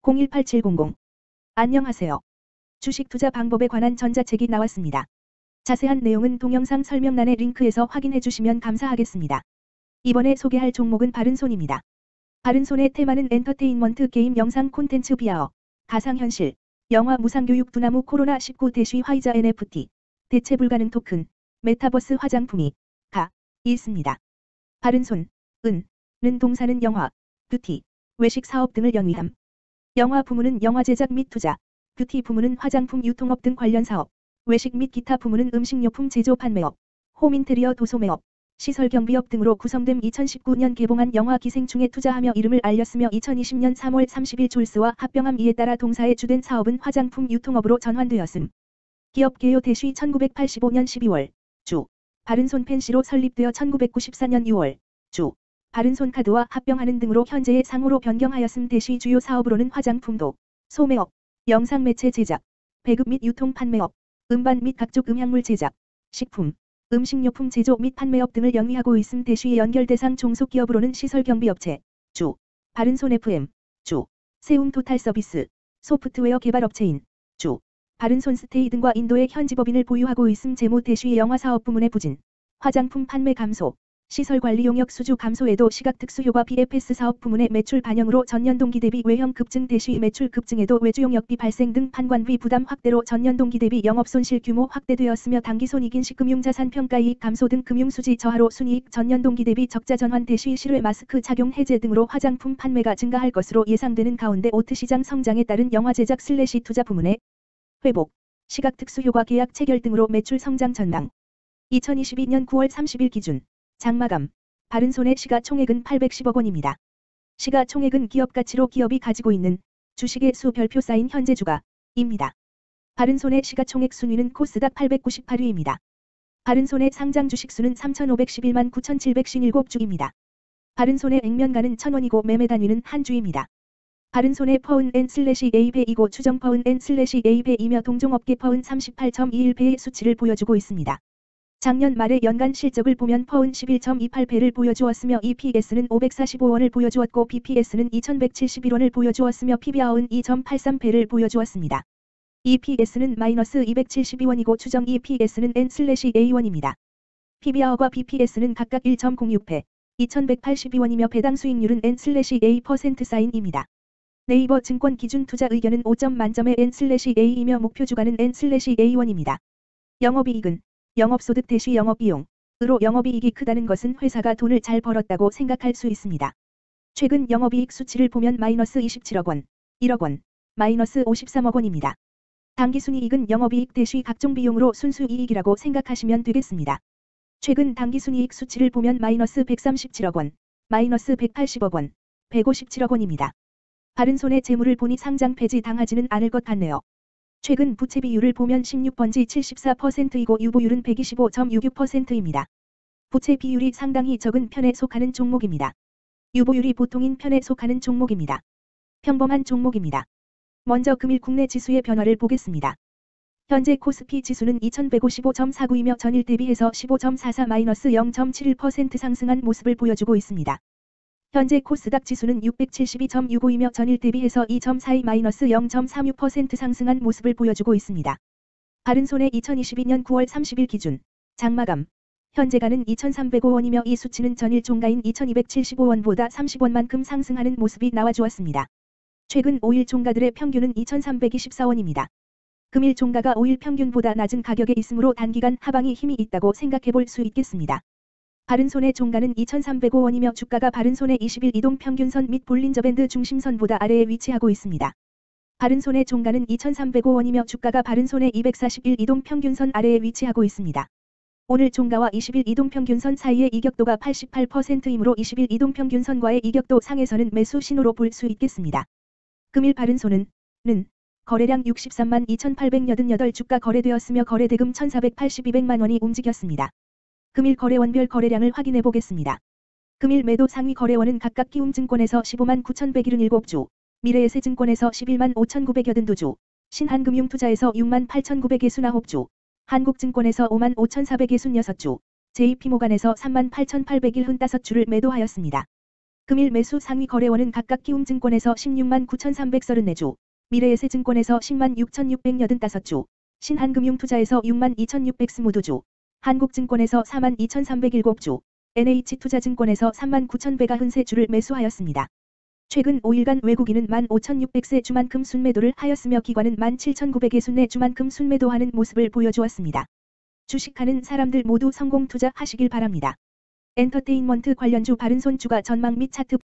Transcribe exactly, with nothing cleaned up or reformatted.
공일팔칠공공. 안녕하세요. 주식 투자 방법에 관한 전자책이 나왔습니다. 자세한 내용은 동영상 설명란의 링크에서 확인해 주시면 감사하겠습니다. 이번에 소개할 종목은 바른손입니다. 바른손의 테마는 엔터테인먼트 게임 영상 콘텐츠 비하어, 가상현실, 영화 무상교육 두나무 코로나 십구 대쉬 화이자 엔에프티, 대체 불가능 토큰, 메타버스 화장품이 가 있습니다. 바른손, 은, 는 동사는 영화, 뷰티, 외식 사업 등을 영위함. 영화 부문은 영화 제작 및 투자, 뷰티 부문은 화장품 유통업 등 관련 사업, 외식 및 기타 부문은 음식료품 제조 판매업, 홈인테리어 도소매업, 시설 경비업 등으로 구성됨. 이천십구 년 개봉한 영화 기생충에 투자하며 이름을 알렸으며 이천이십 년 삼월 삼십일 졸스와 합병함. 이에 따라 동사의 주된 사업은 화장품 유통업으로 전환되었음. 기업 개요 대쉬 천구백팔십오 년 십이월 주 바른손 펜시로 설립되어 천구백구십사 년 유월 주 바른손 카드와 합병하는 등으로 현재의 상호로 변경하였음. 대쉬 주요 사업으로는 화장품도, 소매업, 영상 매체 제작, 배급 및 유통 판매업, 음반 및 각종 음향물 제작, 식품, 음식료품 제조 및 판매업 등을 영위하고 있음. 대쉬의 연결 대상 종속 기업으로는 시설 경비업체, 주, 바른손 에프엠, 주, 세움 토탈 서비스, 소프트웨어 개발업체인, 주, 바른손 스테이 등과 인도의 현지 법인을 보유하고 있음. 재무 대쉬의 영화 사업 부문의 부진, 화장품 판매 감소, 시설 관리 용역 수주 감소에도 시각 특수효과 비에프에스 사업 부문의 매출 반영으로 전년 동기 대비 외형 급증. 대쉬 매출 급증에도 외주 용역비 발생 등 판관비 부담 확대로 전년 동기 대비 영업손실 규모 확대되었으며 당기손익인시 금융자산 평가이익 감소 등 금융수지 저하로 순이익 전년 동기 대비 적자 전환. 대쉬 실외 마스크 착용 해제 등으로 화장품 판매가 증가할 것으로 예상되는 가운데 오트 시장 성장에 따른 영화 제작 슬래시 투자 부문의 회복, 시각 특수효과 계약 체결 등으로 매출 성장 전망. 이천이십이 년 구월 삼십일 기준 장마감, 바른손의 시가총액은 팔백십억 원입니다. 시가총액은 기업가치로 기업이 가지고 있는 주식의 수 별표 쌓인 현재 주가입니다. 바른손의 시가총액 순위는 코스닥 팔백구십팔 위입니다. 바른손의 상장 주식수는 삼천오백십일만 구천칠백오십칠 주입니다. 바른손의 액면가는 천 원이고 매매 단위는 한 주입니다. 바른손의 퍼은 엔 슬래시 에이 배이고 추정 퍼은 엔 슬래시 에이 배이며 동종업계 퍼은 삼십팔 점 이일 배의 수치를 보여주고 있습니다. 작년 말의 연간 실적을 보면 퍼은 십일 점 이팔 배를 보여주었으며 이피에스는 오백사십오 원을 보여주었고 비피에스는 이천백칠십일 원을 보여주었으며 피비알은 이 점 팔삼 배를 보여주었습니다. 이피에스는 마이너스 이백칠십이 원이고 추정 이피에스는 엔 슬래시 에이 원입니다. 피비알과 비피에스는 각각 일 점 공육 배, 이천백팔십이 원이며 배당 수익률은 엔 슬래시 에이 퍼센트 사인입니다. 네이버 증권 기준 투자 의견은 오 점 만점의 엔 슬래시 에이이며 목표 주가는 엔 슬래시 에이 원입니다. 영업이익은 영업소득 대쉬 영업비용으로 영업이익이 크다는 것은 회사가 돈을 잘 벌었다고 생각할 수 있습니다. 최근 영업이익 수치를 보면 마이너스 이십칠억 원, 일억 원, 마이너스 오십삼억 원입니다. 당기순이익은 영업이익 대쉬 각종 비용으로 순수이익이라고 생각하시면 되겠습니다. 최근 당기순이익 수치를 보면 마이너스 백삼십칠억 원, 마이너스 백팔십억 원, 백오십칠억 원입니다. 바른손의 재물을 보니 상장 폐지 당하지는 않을 것 같네요. 최근 부채 비율을 보면 십육 번지 칠십사 퍼센트이고 유보율은 백이십오 점 육육 퍼센트입니다. 부채 비율이 상당히 적은 편에 속하는 종목입니다. 유보율이 보통인 편에 속하는 종목입니다. 평범한 종목입니다. 먼저 금일 국내 지수의 변화를 보겠습니다. 현재 코스피 지수는 이천백오십오 점 사구이며 전일 대비해서 십오 점 사사 마이너스 영 점 칠일 퍼센트 상승한 모습을 보여주고 있습니다. 현재 코스닥 지수는 육백칠십이 점 육오이며 전일 대비해서 이 점 사이 마이너스 영 점 삼육 퍼센트 상승한 모습을 보여주고 있습니다. 바른손의 이천이십이 년 구월 삼십일 기준 장마감, 현재가는 이천삼백오 원이며 이 수치는 전일 종가인 이천이백칠십오 원보다 삼십 원만큼 상승하는 모습이 나와주었습니다. 최근 오 일 종가들의 평균은 이천삼백이십사 원입니다. 금일 종가가 오 일 평균보다 낮은 가격에 있으므로 단기간 하방이 힘이 있다고 생각해볼 수 있겠습니다. 바른손의 종가는 이천삼백오 원이며 주가가 바른손의 이십 일 이동 평균선 및 볼린저밴드 중심선보다 아래에 위치하고 있습니다. 바른손의 종가는 이천삼백오 원이며 주가가 바른손의 이백사십일 이동 평균선 아래에 위치하고 있습니다. 오늘 종가와 이십 일 이동 평균선 사이의 이격도가 팔십팔 퍼센트이므로 이십 일 이동 평균선과의 이격도 상에서는 매수 신호로 볼 수 있겠습니다. 금일 바른손은 는 거래량 육십삼만 이천팔백팔십팔 주가 거래되었으며 거래대금 천사백팔십이백만 원이 움직였습니다. 금일 거래원별 거래량을 확인해 보겠습니다. 금일 매도 상위 거래원은 각각 키움증권에서 십오만 구천백칠십칠 주, 미래에셋증권에서 십일만 오천구백팔십이 주, 신한금융투자에서 육만 팔천구백육십구 주, 한국증권에서 오만 오천사백육십육 주, 제이피모간에서 삼만 팔천팔백칠십오 주를 매도하였습니다. 금일 매수 상위 거래원은 각각 키움증권에서 십육만 구천삼백삼십사 주, 미래에셋증권에서 십만 육천육백팔십오 주, 신한금융투자에서 육만 이천육백이십이 주, 한국증권에서 사만 이천삼백칠 주, 엔에이치투자증권에서 삼만 구천백구십삼 주를 매수하였습니다. 최근 오 일간 외국인은 만 오천육백 세 주만큼 순매도를 하였으며 기관은 만 칠천구백육십사 주만큼 순매도하는 모습을 보여주었습니다. 주식하는 사람들 모두 성공 투자하시길 바랍니다. 엔터테인먼트 관련주 바른손 주가 전망 및 차트